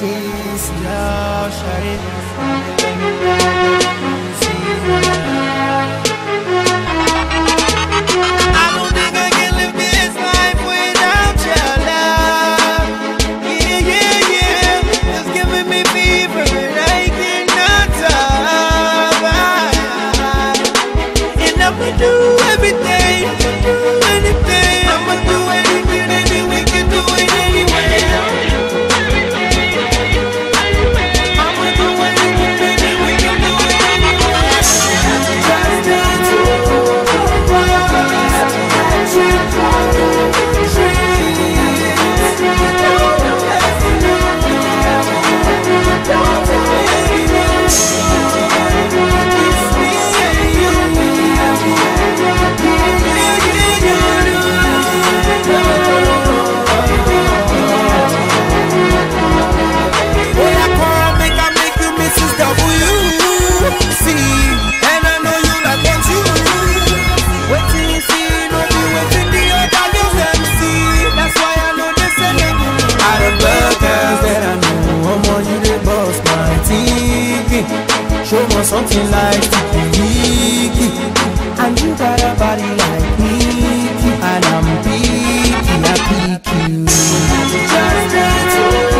chase your shawty. I don't think I can live this life without your love. Yeah, yeah, yeah. It's giving me fever and I cannot stop. And I'ma do everything, do anything. I'ma do anything, anything we can do it anyway. I'ma do anything, anything we can do it anyway. Just dance to something like Tiki, and you got a body like me, and I'm picky, I pick you. Just dance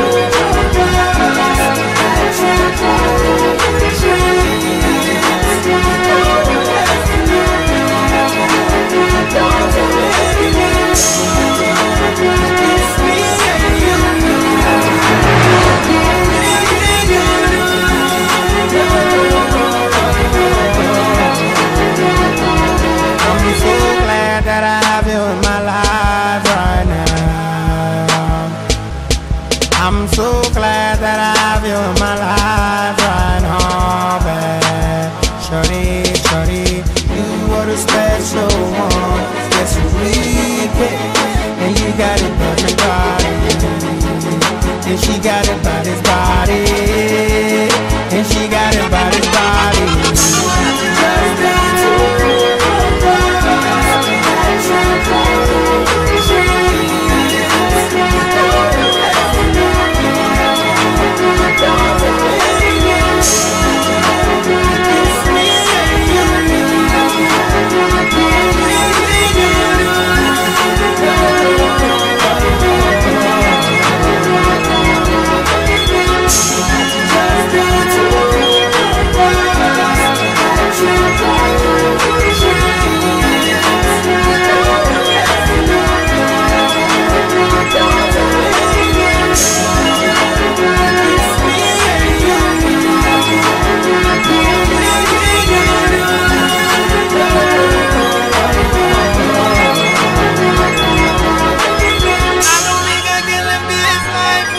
that I have you in my life right now. I'm so glad that I have you in my life right now, babe. Shorty, shorty, you are the special one. Yes, you read it, and you got it by your body, and she got it by his body, and she got it by his body. Life